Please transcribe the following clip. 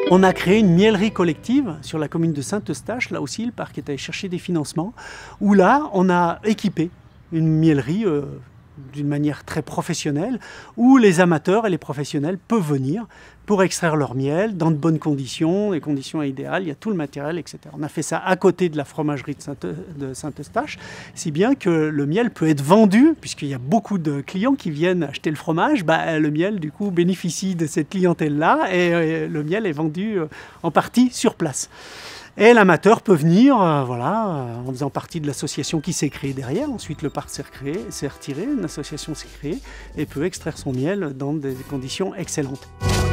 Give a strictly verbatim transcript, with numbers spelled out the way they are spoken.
On a créé une miellerie collective sur la commune de Saint-Eustache, là aussi le parc est allé chercher des financements, où là on a équipé une miellerie euh, d'une manière très professionnelle, où les amateurs et les professionnels peuvent venir pour extraire leur miel dans de bonnes conditions, les conditions idéales, il y a tout le matériel, et cetera. On a fait ça à côté de la fromagerie de Saint-Eustache, si bien que le miel peut être vendu, puisqu'il y a beaucoup de clients qui viennent acheter le fromage, bah, le miel du coup bénéficie de cette clientèle-là et le miel est vendu en partie sur place. Et l'amateur peut venir euh, voilà, euh, en faisant partie de l'association qui s'est créée derrière. Ensuite, le parc s'est recréé, s'est retiré, une association s'est créée et peut extraire son miel dans des conditions excellentes.